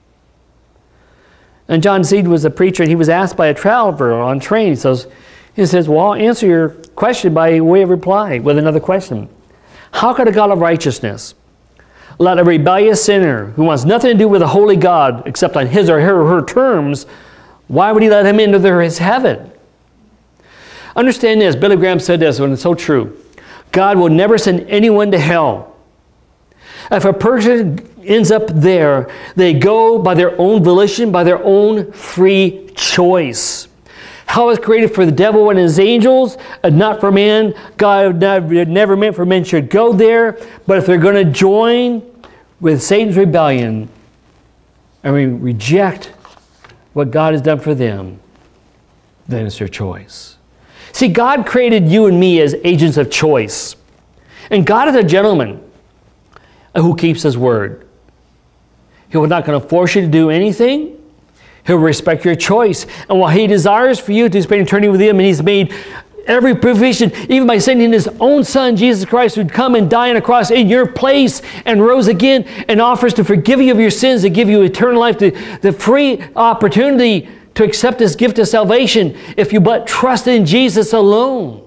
And John Seed was a preacher, and he was asked by a traveler on a train. He says, well, I'll answer your question by way of reply with another question. How could a God of righteousness let a rebellious sinner who wants nothing to do with a holy God except on his or her terms, why would he let him into his heaven? Understand this. Billy Graham said this, and it's so true. God will never send anyone to hell. If a person ends up there, they go by their own volition, by their own free choice. Hell was created for the devil and his angels, and not for man. God never meant for men should go there. But if they're going to join with Satan's rebellion and reject what God has done for them, then it's their choice. See, God created you and me as agents of choice. And God is a gentleman who keeps his word. He's not going to force you to do anything. He'll respect your choice. And while he desires for you to spend eternity with him, and he's made every provision, even by sending his own son, Jesus Christ, who'd come and die on a cross in your place and rose again and offers to forgive you of your sins, to give you eternal life, the free opportunity to accept this gift of salvation if you but trust in Jesus alone.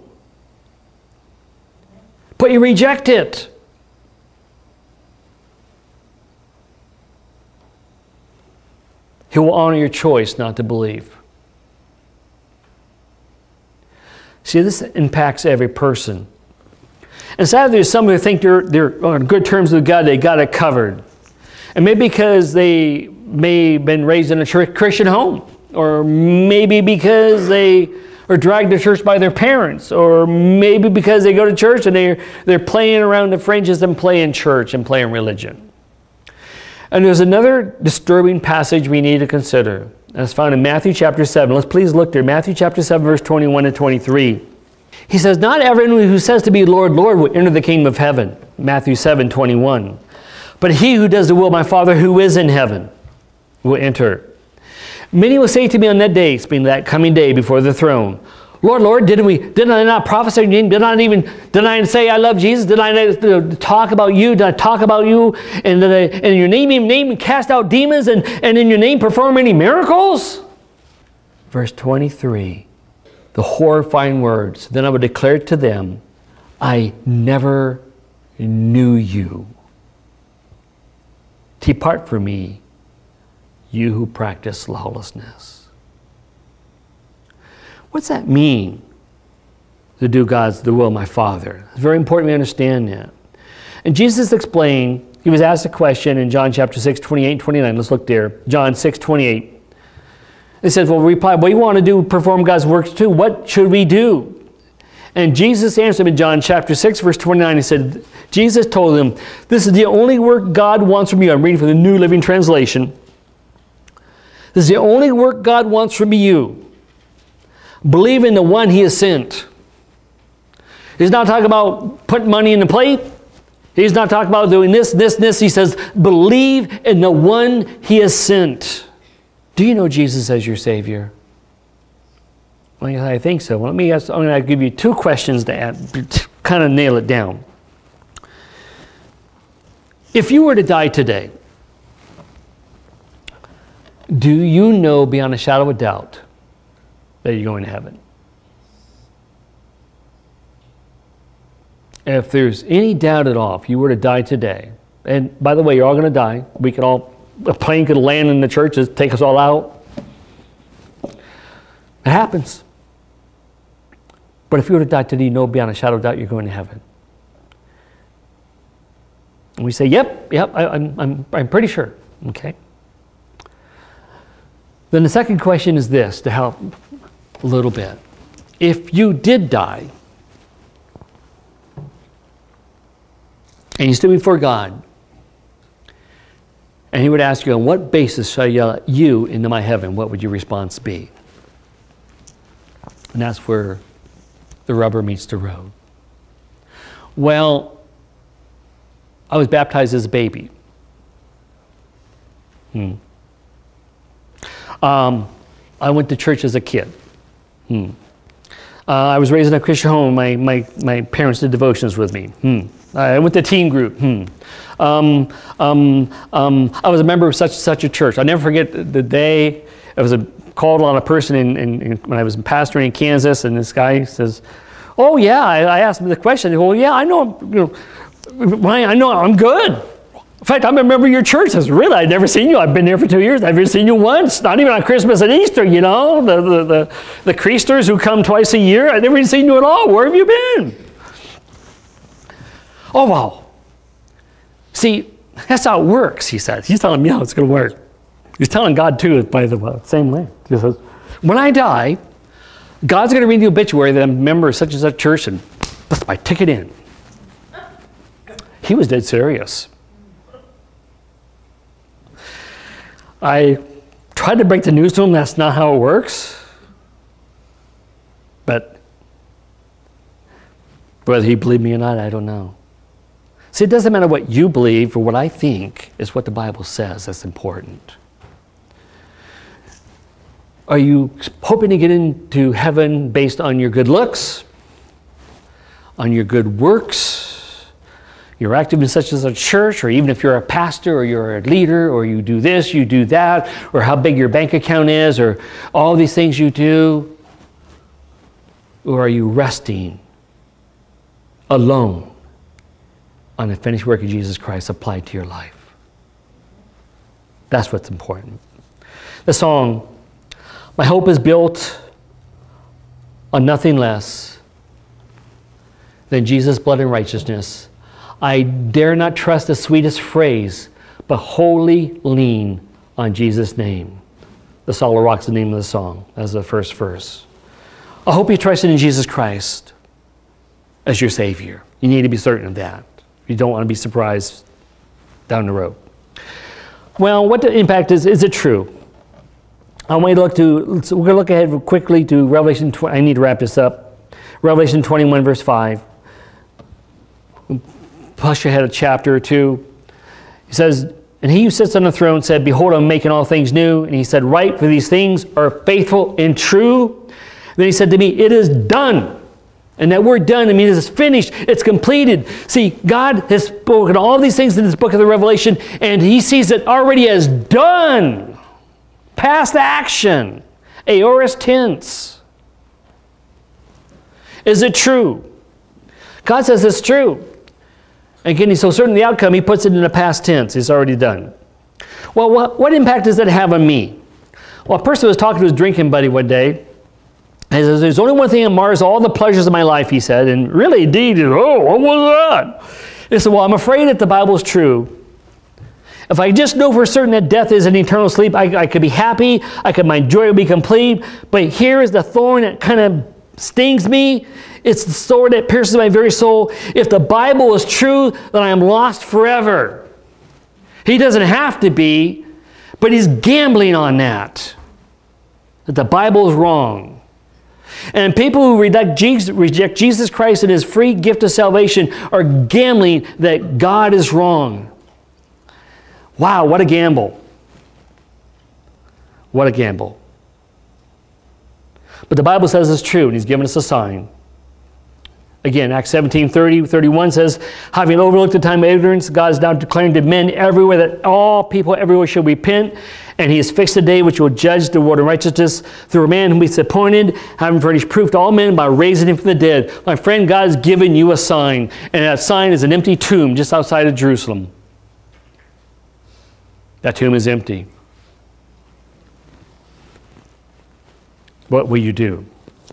But you reject it. He will honor your choice not to believe. See, this impacts every person. And sadly, there's some who think they're on good terms with God, they got it covered. And maybe because they may have been raised in a Christian home, or maybe because they are dragged to church by their parents, or maybe because they go to church and they're playing around the fringes and playing church and playing religion. And there's another disturbing passage we need to consider. That's found in Matthew chapter 7. Let's please look there. Matthew chapter 7, verse 21 and 23. He says, not everyone who says to me, Lord, Lord, will enter the kingdom of heaven. Matthew 7, 21. But he who does the will of my Father who is in heaven will enter. Many will say to me on that day, speaking that coming day before the throne, Lord, Lord, did I not prophesy in your name? Did I say I love Jesus? Did I not talk about you? Did I talk about you? And in your name cast out demons and in your name perform any miracles? Verse 23, the horrifying words. Then I would declare to them, I never knew you. Depart from me, you who practice lawlessness. What's that mean, to do the will of my Father? It's very important we understand that. And Jesus explained, he was asked a question in John chapter 6, 28 and 29. Let's look there. John 6, 28. He says, well, reply, well, you want to perform God's works too. What should we do? And Jesus answered him in John chapter 6, verse 29. He said, Jesus told him, this is the only work God wants from you. I'm reading from the New Living Translation. This is the only work God wants from you. Believe in the one he has sent. He's not talking about putting money in the plate. He's not talking about doing this. He says, believe in the one he has sent. Do you know Jesus as your Savior? Well, I think so. Well, I'm going to give you two questions to kind of nail it down. If you were to die today, do you know beyond a shadow of a doubt that you're going to heaven? If there's any doubt at all, if you were to die today, and by the way, you're all going to die. A plane could land in the church and take us all out. It happens. But if you were to die today, you know beyond a shadow of doubt you're going to heaven. And we say, yep, I'm pretty sure. Okay. Then the second question is this, to help a little bit. If you did die, and you stood before God, and he would ask you, on what basis shall I let you into my heaven? What would your response be? And that's where the rubber meets the road. Well, I was baptized as a baby. I went to church as a kid. I was raised in a Christian home. My parents did devotions with me. I went to teen group. I was a member of such a church. I'll never forget the day I was called on a person when I was pastoring in Kansas, and this guy says, "Oh yeah," I asked him the question. Well, yeah, I know. I know I'm good. In fact, I'm a member of your church. I said, really? I've never seen you. I've been there for 2 years. I've never seen you once. Not even on Christmas and Easter, you know. The Creasters who come twice a year. I've never even seen you at all. Where have you been? Oh, wow. See, that's how it works, he says. He's telling me how it's going to work. He's telling God, too, by the same way. He says, when I die, God's going to read the obituary that I'm a member of such and such church, and that's my ticket in. He was dead serious. I tried to break the news to him. That's not how it works. But whether he believed me or not, I don't know. See, it doesn't matter what you believe or what I think. It's what the Bible says that's important. Are you hoping to get into heaven based on your good looks? On your good works? You're active in such as a church, or even if you're a pastor or you're a leader, or you do this, you do that, or how big your bank account is, or all these things you do? Or are you resting alone on the finished work of Jesus Christ applied to your life? That's what's important. The song, my hope is built on nothing less than Jesus' blood and righteousness. I dare not trust the sweetest phrase, but wholly lean on Jesus' name. The Solid Rock's the name of the song. That's the first verse. I hope you trusted in Jesus Christ as your Savior. You need to be certain of that. You don't want to be surprised down the road. Well, what the impact is it true? I want you to we're going to look ahead quickly to Revelation 20. I need to wrap this up. Revelation 21, verse 5. Push ahead a chapter or two. He says, and he who sits on the throne said, behold, I'm making all things new. And he said, write, for these things are faithful and true. And then he said to me, it is done. And that word done, I mean, it's finished. It's completed. See, God has spoken all these things in this book of the Revelation, and he sees it already as done. Past action. Aorist tense. Is it true? God says it's true. Again, he's so certain of the outcome, he puts it in the past tense. It's already done. Well, what impact does that have on me? Well, a person was talking to his drinking buddy one day. And he says, there's only one thing that mars all the pleasures of my life, he said. And really, indeed, what was that? He said, well, I'm afraid that the Bible is true. If I just know for certain that death is an eternal sleep, I could be happy. My joy would be complete. But here is the thorn that kind of stings me. It's the sword that pierces my very soul. If the Bible is true, then I am lost forever. He doesn't have to be, but he's gambling on that. That the Bible is wrong. And people who reject Jesus Christ and his free gift of salvation are gambling that God is wrong. Wow, what a gamble. What a gamble. But the Bible says it's true, and he's given us a sign. Again, Acts 17:30-31 says, having overlooked the time of ignorance, God is now declaring to men everywhere that all people everywhere should repent, and he has fixed a day which will judge the world in righteousness through a man whom he's appointed, having furnished proof to all men by raising him from the dead. My friend, God has given you a sign, and that sign is an empty tomb just outside of Jerusalem. That tomb is empty. What will you do?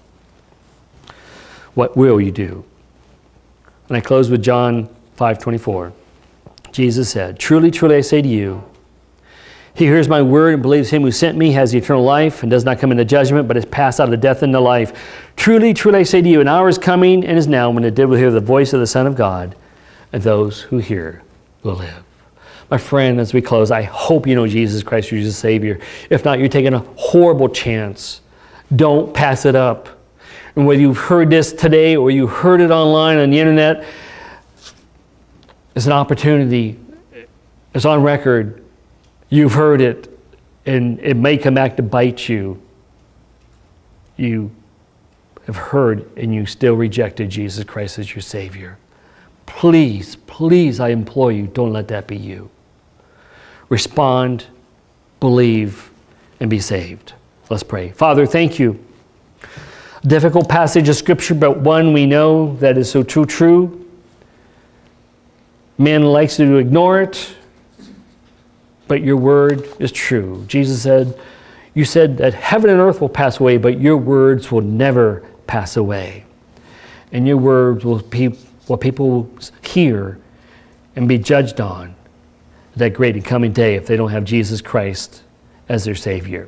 What will you do? And I close with John 5:24. Jesus said, truly, truly, I say to you, he hears my word and believes him who sent me has eternal life and does not come into judgment, but is passed out of death into life. Truly, truly, I say to you, an hour is coming and is now when the dead will hear the voice of the Son of God, and those who hear will live. My friend, as we close, I hope you know Jesus Christ as your Savior. If not, you're taking a horrible chance. Don't pass it up. And whether you've heard this today or you heard it online on the internet, it's an opportunity. It's on record. You've heard it, and it may come back to bite you. You have heard, and you still rejected Jesus Christ as your Savior. Please, please, I implore you, don't let that be you. Respond, believe, and be saved. Let's pray. Father, thank you. Difficult passage of Scripture, but one we know that is so true. Man likes to ignore it, but your word is true. Jesus said, you said that heaven and earth will pass away, but your words will never pass away. And your words will be what people will hear and be judged on that great and coming day if they don't have Jesus Christ as their Savior.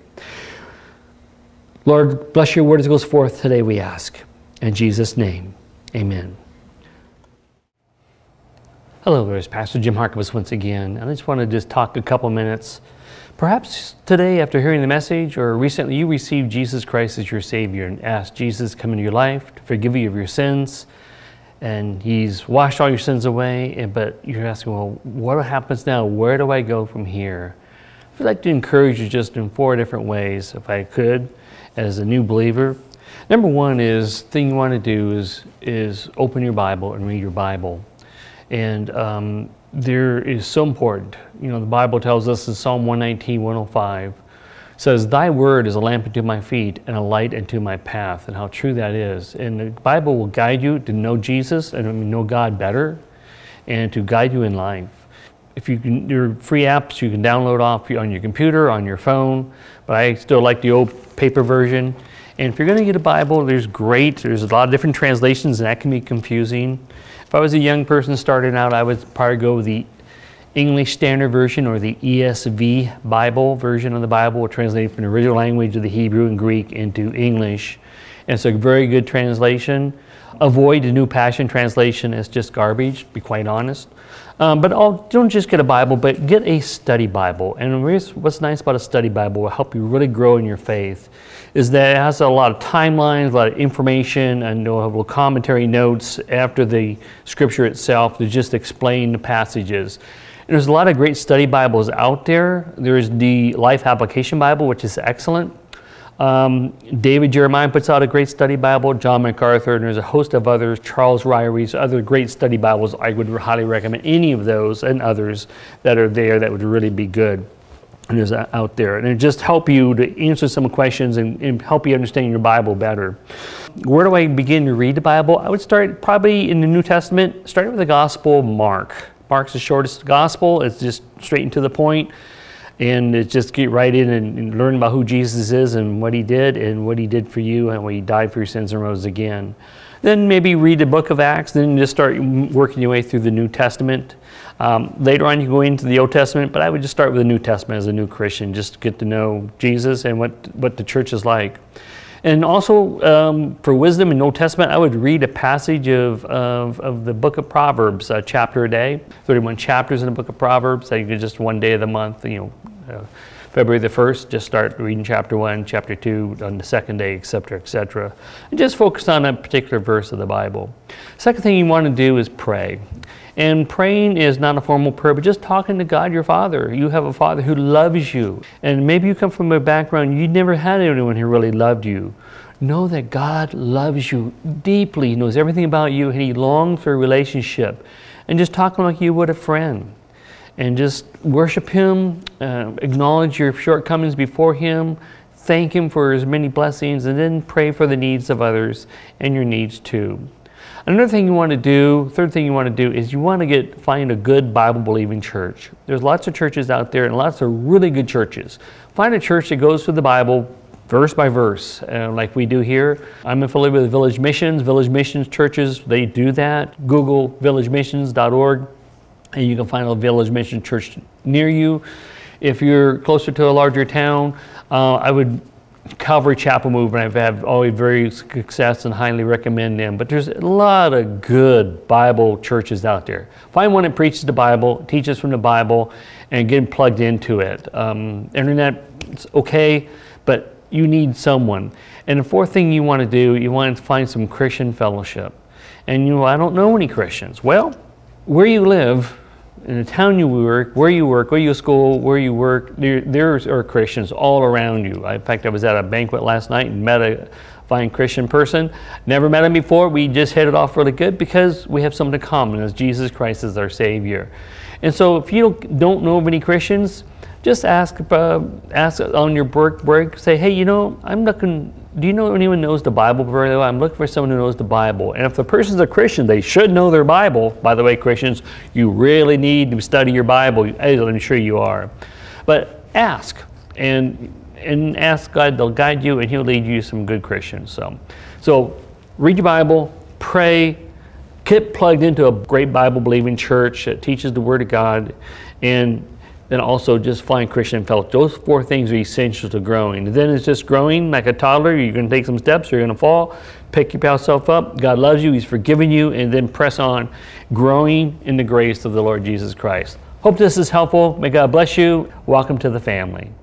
Lord, bless your word as it goes forth today, we ask. In Jesus' name, amen. Hello, there's Pastor Jim Harkness once again. I just want to talk a couple minutes. Perhaps today, after hearing the message, or recently you received Jesus Christ as your Savior and asked Jesus to come into your life to forgive you of your sins. And he's washed all your sins away, but you're asking, well, what happens now? Where do I go from here? I'd like to encourage you just in 4 different ways, if I could, as a new believer. Number one is, thing you want to do is open your Bible and read your Bible. And there is so important. You know, the Bible tells us in Psalm 119:105, says, thy word is a lamp unto my feet and a light unto my path, and how true that is. And the Bible will guide you to know Jesus and know God better, and to guide you in life. If you can, there are free apps you can download off on your computer, on your phone, but I still like the old paper version. And if you're going to get a Bible, there's a lot of different translations, and that can be confusing. If I was a young person starting out, I would probably go with the English Standard Version or the ESV Bible version of the Bible, translated from the original language of the Hebrew and Greek into English. And it's a very good translation. Avoid the New Passion Translation. It's just garbage, to be quite honest. But don't just get a Bible, but get a study Bible. And what's nice about a study Bible will help you really grow in your faith is that it has a lot of timelines, a lot of information, and you'll have little commentary notes after the scripture itself to just explain the passages. And there's a lot of great study Bibles out there. There's the Life Application Bible, which is excellent. David Jeremiah puts out a great study Bible, John MacArthur, and there's a host of others, Charles Ryrie's other great study Bibles. I would highly recommend any of those and others that are there that would really be good. And there's out there. And it just help you to answer some questions and help you understand your Bible better. Where do I begin to read the Bible? I would start probably in the New Testament, starting with the Gospel of Mark. Mark's the shortest gospel. It's just straight and to the point. And it's just get right in and learn about who Jesus is and what he did for you and what he died for your sins and rose again. Then maybe read the book of Acts, then just start working your way through the New Testament. Later on you go into the Old Testament, but I would just start with the New Testament as a new Christian, just to get to know Jesus and what the church is like. And also for wisdom in the Old Testament, I would read a passage of the book of Proverbs, a chapter a day, 31 chapters in the book of Proverbs, that you could just one day of the month, February the 1st, just start reading chapter 1, chapter 2 on the second day, etc., etc. And just focus on a particular verse of the Bible. Second thing you want to do is pray. And praying is not a formal prayer, but just talking to God, your Father. You have a Father who loves you. And maybe you come from a background, you never had anyone who really loved you. Know that God loves you deeply. He knows everything about you, and He longs for a relationship. And just talk to Him like you would a friend. And just worship Him, acknowledge your shortcomings before Him, thank Him for His many blessings, and then pray for the needs of others and your needs too. Another thing you want to do, third thing you want to do, is you want to find a good Bible-believing church. There's lots of churches out there and lots of really good churches. Find a church that goes through the Bible verse by verse, like we do here. I'm affiliated with Village Missions churches, they do that. Google villagemissions.org and you can find a Village Mission church near you. If you're closer to a larger town, I would Calvary Chapel Movement, I've had always very success and highly recommend them. But there's a lot of good Bible churches out there. Find one that preaches the Bible, teaches from the Bible, and get plugged into it. Internet's okay, but you need someone. And the fourth thing you want to do, you want to find some Christian fellowship. And I don't know any Christians. Well, where you live, in the town you work, where you school, where you work, there are Christians all around you. In fact, I was at a banquet last night and met a fine Christian person. Never met him before. We just hit it off really good because we have something in common, as Jesus Christ is our Savior. And so if you don't know of any Christians, just ask on your break, say, hey, I'm looking, do you know anyone who knows the Bible very well? I'm looking for someone who knows the Bible. And if the person's a Christian, they should know their Bible. By the way, Christians, you really need to study your Bible. I'm sure you are. But ask, and ask God, they'll guide you, and He'll lead you to some good Christians. So read your Bible, pray, get plugged into a great Bible-believing church that teaches the Word of God, and then also just find Christian fellowship. Those four things are essential to growing. And then it's just growing like a toddler. You're going to take some steps, you're going to fall, pick yourself up. God loves you, He's forgiven you, and then press on, growing in the grace of the Lord Jesus Christ. Hope this is helpful. May God bless you. Welcome to the family.